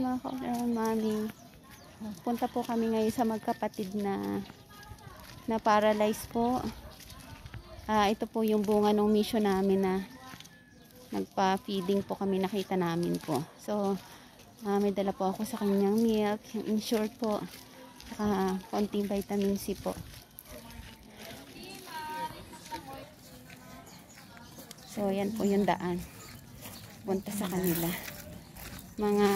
mga ka-ularan mami. Punta po kami ngayon sa magkapatid na paralyzed po. Ito po yung bunga ng mission namin na nagpa-feeding po kami, nakita namin po. So, may dala po ako sa kanyang milk, yung insured po. Saka konting vitamin C po. So, yan po yung daan. Punta sa kanila. Mga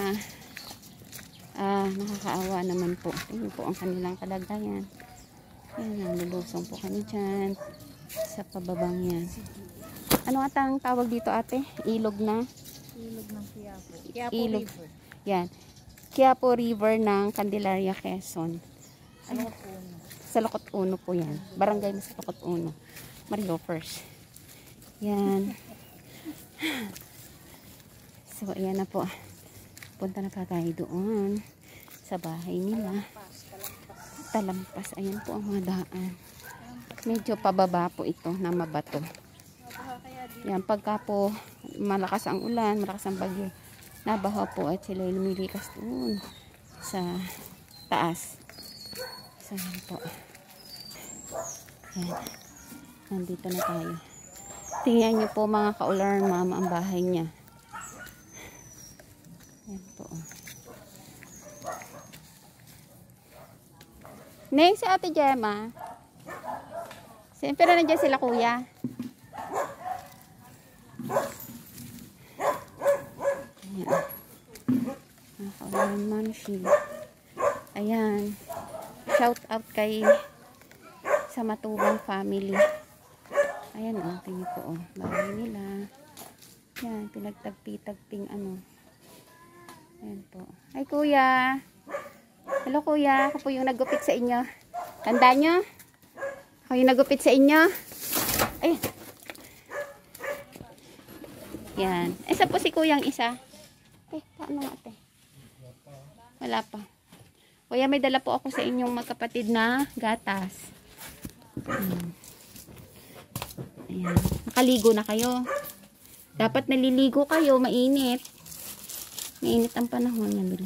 nakakaawa naman po. Tingnan po ang kanilang kalagayan. Ayan, lulusong po kami dyan sa pababang yan. Ano atang tawag dito ate? Ilog na? Ilog ng Quiapo. Quiapo Ilog. River. Yan. Quiapo River ng Candelaria, Quezon. Sa Lokot Uno po yan. Barangay mo sa Lokot Uno. Mario first. Yan. So, ayan na po. Punta na pa tayo doon sa bahay nila. Talampas. Ayan po ang mga daan. Medyo pababa po ito na mabato. Yan, pagka po malakas ang ulan, malakas ang bagyo, nabaha po at sila lumilikas doon sa taas. So, yan po. Yan. Nandito na tayo. Tingnan niyo po mga ka-ularan mama ang bahay niya. Yan po. Neng, si Ate Gemma. Siyempre na nandiyan sila kuya. Ayan. Nakakawalan man siya. Ayan. Shout out kay sa Matubang family. Ayan o. Tingin po o. Bahay nila. Ayan. Pinagtagpi-tagping ano. Ayan po. Ay kuya. Hello kuya. Ako po yung nagupit sa inyo. Tanda nyo? Ako yung nagupit sa inyo. Ayan. Yan. Isa po si kuyang isa. Paano nga ate? Wala pa. Kuya, may dala po ako sa inyong magkapatid na gatas. Ayan. Nakaligo na kayo. Dapat naliligo kayo. Mainit. Mainit ang panahon. Nandun.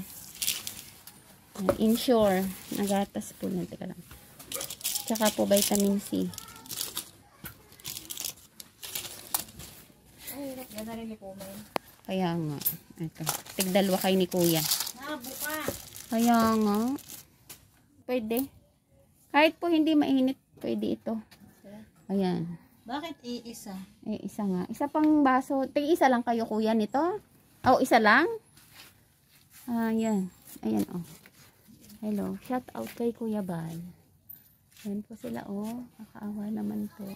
Insure. Na gatas po. Teka lang. Tsaka po vitamin C. Kaya nga. Ito. Tigdalwa kay ni kuya. Buka. Kaya nga. Pwede. Kahit po hindi mainit, pwede ito. Ayan. Bakit iisa? Isa nga. Isa pang baso. Tig-isa lang kayo kuya nito? Oh, isa lang? Ayan. Ayan oh. Hello. Shout out kay Kuya Bal. Ayan po sila oh. Nakaawa naman po.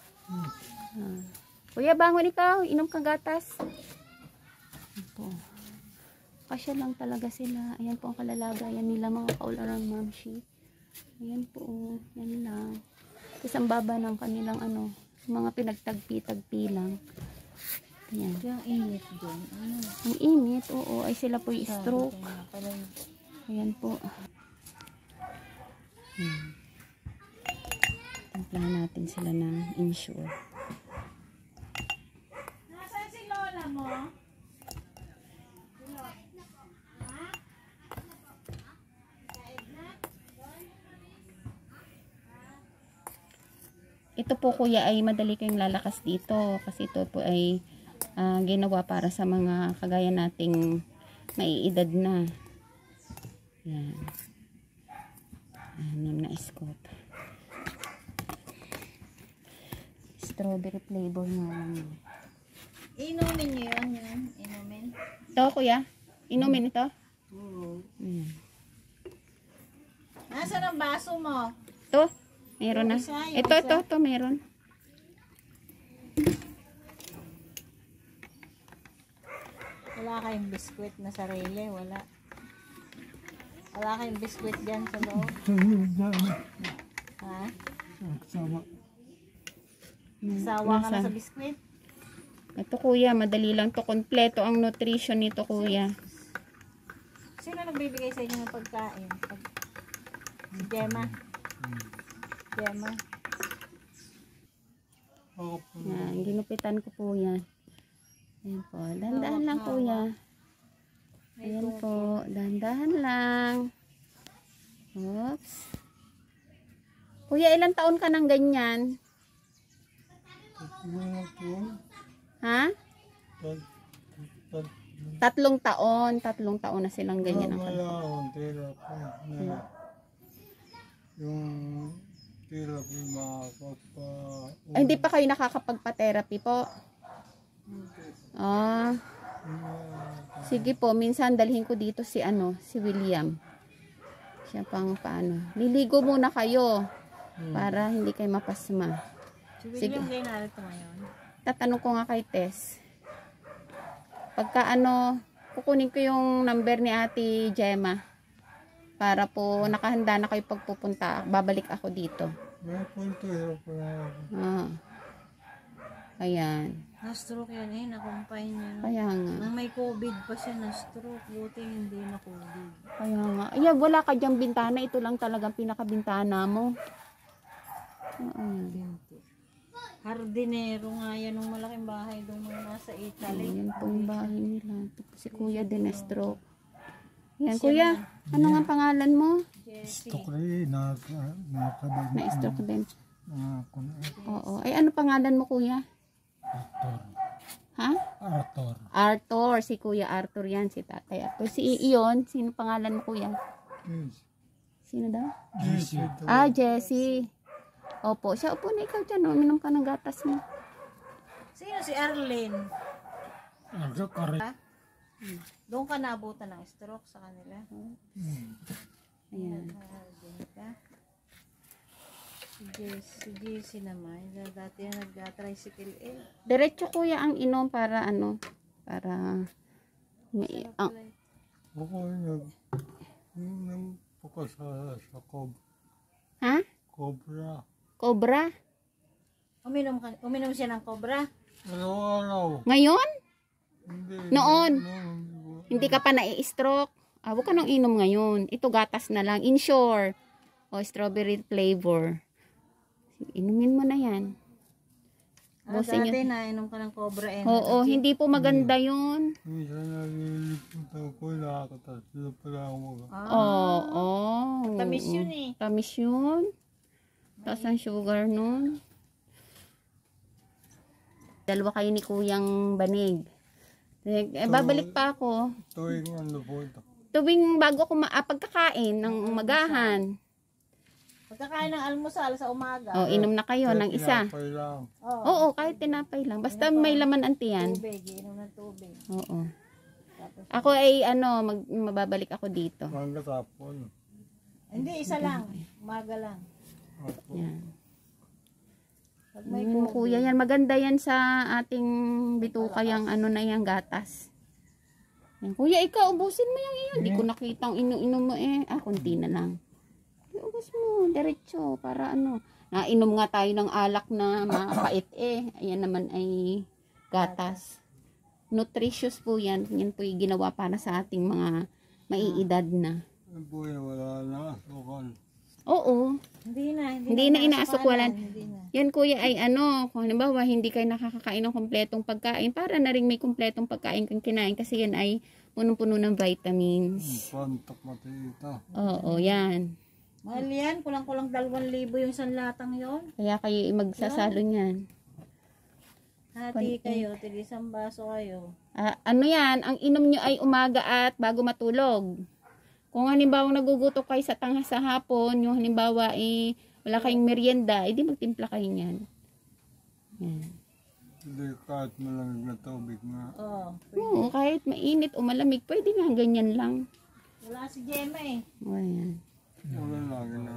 Kuya, bangon ikaw. Inom kang gatas. Ayan po. Kasya lang talaga sila. Ayan po ang kalalagayan nila mga ka-ularan mamshi. Ayan po. Yan lang. Tapos ang baba ng kanilang ano, mga pinagtagpi-tagpi lang. Ayan. Yung init doon. Ang init. Oo. Ay sila po yung stroke. Ayan po. Templahan natin sila ng insure. Nasaan si Lola mo? Ito po kuya ay madali kayong lalakas dito kasi ito po ay ginawa para sa mga kagaya nating maiedad na. Yan. Anim na scoop. Strawberry flavor nga lang. Inumin nyo yun. Inumin. Ito kuya? Inumin ito? Oo. Nasaan ang baso mo? Ito? Meron na. Ito, meron. Wala kayong biskwit na sarili, wala. Wala kayong biskwit dyan sa loob. Ha? Sawa ka na sa biskwit? Ito kuya, madali lang to. Kompleto ang nutrition nito kuya. Sino nagbibigay sa inyo ng pagkain? Si Gemma. Gemma. Yan, ginupitan ko po yan. Ayan po. Dahan-dahan lang kuya. Ayan po, dahan-dahan lang. Oops. Kuya, ilang taon ka nang ganyan? Ha? 3 taon. 3 taon na silang ganyan. Yung therapy makakapa. Ay, hindi pa kayo nakakapagpa-therapy po? Ah. Sige po, minsan dalhin ko dito si William. Siya pang paano. Liligo muna kayo para hindi kayo mapasma. Si William kayo narito ngayon. Tatanong ko nga kay Tess. Pagka kukunin ko yung number ni Ate Gemma para po nakahanda na kayo pagpupunta. Babalik ako dito. May punto yun pa. Ah. Ayan. Na-stroke yan eh, nakumpay niya. No? Kaya nga. Nang may COVID pa siya na-stroke, buti hindi na COVID. Kaya nga. Ayan, wala ka dyang bintana. Ito lang talagang pinakabintana mo. Hardinero nga yan, nung malaking bahay doon mga nasa Italy. Ayan po yung bahay nila. Si Kuya din na stroke. Ayan, Kuya. Ano nga pangalan mo? Stokri, nakakabag. Na-stroke din. Oo. Ay, ano pangalan mo, Kuya? Arthur. Ha? Arthur. Arthur. Si Kuya Arthur yan. Si tatay Arthur. Si Iyon. Sino pangalan mo, Kuya? Sino daw? Jesse. Ah, Jessie. Opo. Siya, upo na ikaw dyan. Uminom ka ng gatas mo. Sino si Arlene? Arthur, correct. Doon ka naabutan ng stroke sa kanila. Ayan. Si Jessie naman, dati yan nag-tricycle eh. Diretso, Kuya, ang inom para para Ako nagpuka sa ha? cobra. Cobra? Uminom siya ng cobra. Araw-araw. Ngayon? Hindi. Noon? Hindi ka pa nai-stroke? Huwag ka nang inom ngayon. Ito gatas na lang. Insure. O strawberry flavor. Inumin mo na yan. Dati nainom ka ng cobra eh. Oo, hindi po maganda yun. Minsan nalilipunta ko, nakakataslo pala ako. Oo. Tamis yun eh. Tamis yun. Tapos ang sugar nun. Dalawa kayo ni Kuyang Banig. Babalik pa ako. Tuwing ano po ito. Tuwing bago ako pagkakain ng umagahan. Pagkakain ng almusal sa umaga. Inom na kayo ng isa. Tinapay lang. Oo, kahit tinapay lang. Basta may laman ang tiyan. Tubig, inom ng tubig. Oo. Ako ay mababalik ako dito. Hanggang tapon. Hindi, isa lang. Umaga lang. Yan. Pag may Ayun, Kuya, yan. Maganda yan sa ating bituka yung na yung gatas. Yan. Kuya, ikaw, ubusin mo yung iyon. Hindi ko nakitang inu-inom mo eh. Kunti na lang. Ubus mo, diretso, para nainom nga tayo ng alak na mapait eh. Ayan naman ay gatas. Nutritious po yan. Yan po yung ginawa para sa ating mga maiidad na. Ang buhay wala na asukal. Oo. Hindi na inaasukwalan. Hindi na. Yan, Kuya, ay kung halimbawa hindi kayo nakakakain ng kompletong pagkain, para na rin may kompletong pagkain kang kinain kasi yan ay punong-puno ng vitamins. Pantok matita. Oo, yan. Mahal yan, kulang-kulang 2,000 yung isang latang yon. Kaya kayo magsasalo niyan. Hati kayo, tig isang baso kayo. Yan, ang inom nyo ay umaga at bago matulog. Kung halimbawa nagugutok kayo sa hapon, yung halimbawa wala kayong merienda, di magtimpla kayo niyan. Yan. Hindi kahit malamig na tubig nga. Oo, kahit mainit o malamig, pwede nga ganyan lang. Wala si Gemma eh. Ayan. Wala lagi na.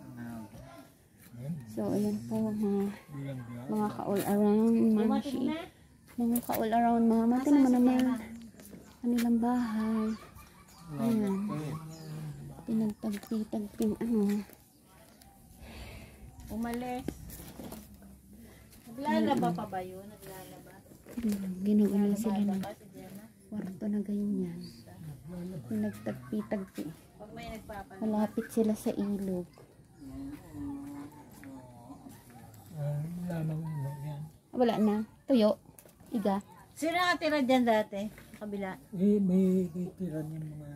So, ayan po mga ka-all around, Dumating na? mga ka-all around, mati naman kanilang bahay. Ayan. Pinagtagping Umalis. Naglalaba pa ba yun? Naglalaba? Ginagawa sila ng Ba si Gemma? kwarto na ganyan. Pinagtagpi-tagpi. Pag may nagpapalala. Malapit sila sa ilog. Wala na. Tuyo. Iga. Sino nakatira dyan dati? kabila. May tira ng mga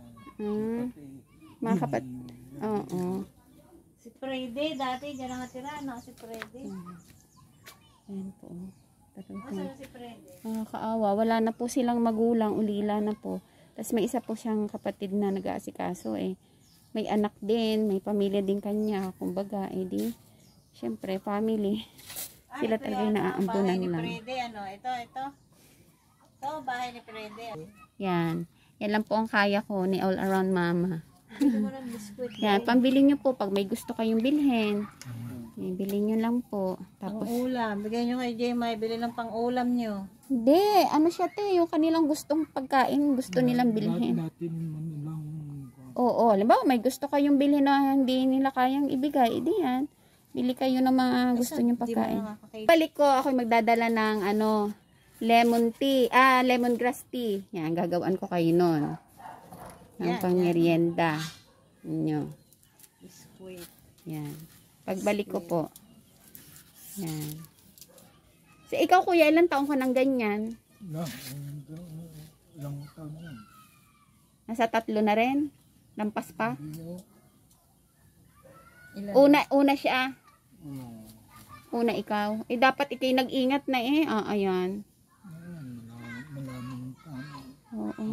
Mga kapat. Oo. Si Freddy, dati dyan nakatira, no? Si Freddy. Ayan po. Nasaan si Freddy? Nakakaawa. Wala na po silang magulang. Ulila na po. Tapos may isa po siyang kapatid na nag-aasikaso eh. May anak din. May pamilya din kanya. Kumbaga eh di. Siyempre family. Sila ito talaga yun, naaambunan bahay ni lang. Freddy, ano? Ito. Ito, bahay ni Freddy. Yan. Yan lang po ang kaya ko ni All Around Mama. Bili mo ng biskuit. Yan. Pambili nyo po pag may gusto kayong bilhin. Bilhin nyo lang po. Tapos Pang-ulam. Bigay nyo kay Jemay, bili ng pang-ulam nyo. hindi, ano siya te, yung kanilang gustong pagkain, gusto nilang bilhin. Dati naman lang. Oo, halimbawa may gusto kayong bilhin na hindi nila kayang ibigay, edi yan. Bili kayo ng mga gusto nyong pagkain. Balik ko, ako magdadala ng lemon tea, lemongrass tea. Yan, gagawin ko kayo nun. Ng pangmerienda. Inyo. Biskuit. Yan. Pagbalik ko po. Yan. So, ikaw kuya, ilang taong ka ng ganyan? Ilang taon yan. Nasa 3 na rin? Lampas pa? Ilan? Una siya. Una ikaw. Eh, dapat ikay nag-ingat na eh. Ayan. Malamang taon. Oo.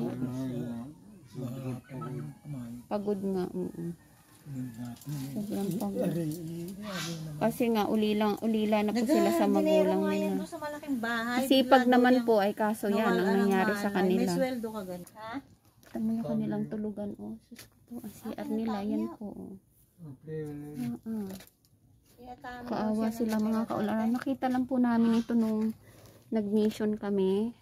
Pagod nga. Sobrang pagod. Kasi nga, ulila na po sila sa magulang nila. Sa malaking bahay. Sipag naman po ay kaso yan ang nangyari sa May kanila. sweldo ka ganun. Ha? Tama yung kanilang tulugan. Oh, sus ko po. Ang CR nila. Yan po. Kaawa sila mga kaularan. Nakita lang po namin ito nung nag-mission kami.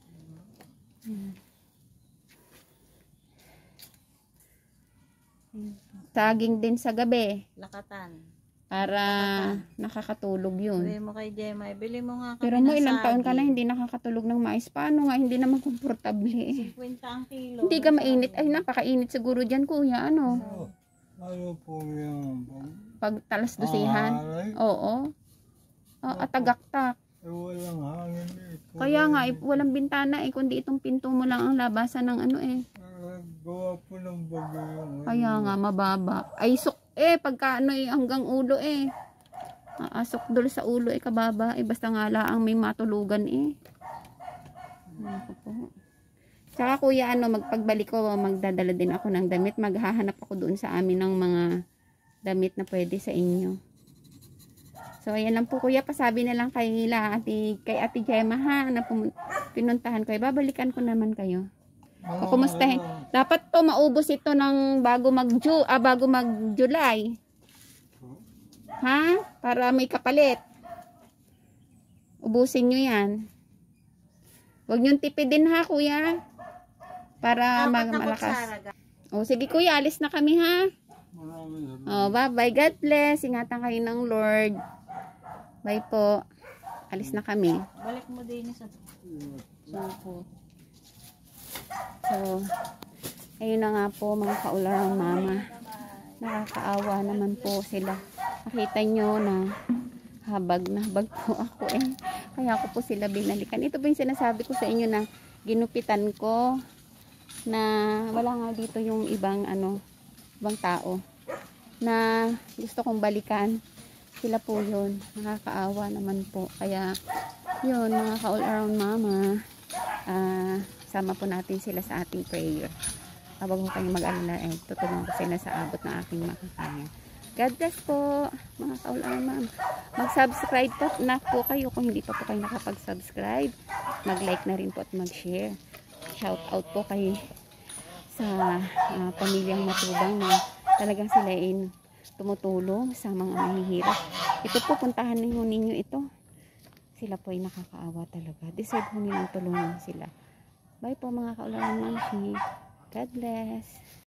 Saging din sa gabi. Lakatan. Para nakakatulog yun. Bili mo kay Jemay. Bili mo nga kami Pero mo ng ilang taon ka na saging. hindi nakakatulog ng mais. Paano nga hindi naman komportable 50 ang kilo. Hindi ka mainit. Ay napakainit siguro dyan kuya. Ano? Ano po yung Pag talas dosihan. Oo. Tagaktak. walang hangin eh. Kaya nga walang bintana eh. Kundi itong pinto mo lang ang labasan ng ano eh. Gawa po ng bagay yung Kaya nga mababa. Ay pagka ano eh hanggang ulo eh. Asok dul sa ulo eh kababa eh. Basta nga laang may matulugan eh. Ako po. Tsaka kuya magpagbalik ko magdadala din ako ng damit. Maghahanap ako doon sa amin ng mga damit na pwede sa inyo. So ayan lang po kuya. Pasabi na lang kay Ate Gemma ha. Na pinuntahan ko. Babalikan ko naman kayo. O kumustahin? Dapat to maubos ito ng bago mag-July. Ha? Para may kapalit. Ubusin nyo yan. Huwag nyo tipidin ha kuya. Para malakas. O sige kuya, alis na kami ha. O bye bye. God bless. Ingatan kayo ng Lord. Bye po. Alis na kami. Balik mo din sa suko. So, ayun na nga po mga kaularang mama. Nakakaawa naman po sila. Nakita nyo na habag po ako eh. Kaya ako po sila binalikan. Ito po yung sinasabi ko sa inyo na ginupitan ko na wala nga dito yung ibang tao na gusto kong balikan. Sila po yun. Nakakaawa naman po. Kaya yun mga ka-all around mama. Sama po natin sila sa ating prayer. Habang ko kayong mag-alala tutulungan ko sila sa abot ng aking makakaya. God bless po mga ka-all-around ma'am. Mag-subscribe po na po kayo kung hindi pa po kayo nakapag-subscribe. Mag-like na rin po at mag-share. Shout out po kayo sa pamilyang matubang na talagang sila tumutulong sa mga mahihirap. Ito po, puntahan ninyo ito. Sila po ay nakakaawa talaga. Deserve po nilang tulungan sila. Bye po mga ka-all-around ma'am. God bless.